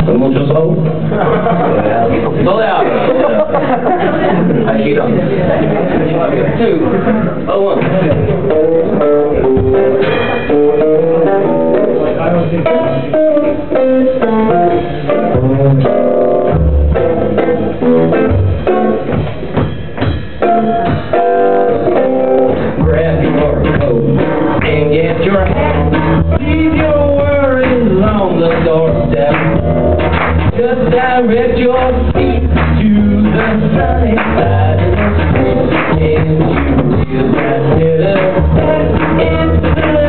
Mucho slow? Slow down. I cheat on 2, 1. Grab your coat and get your hat. Leave your worries on the doorstep. Just direct your feet to the sunny side of the street. And you feel that bitter, that infinite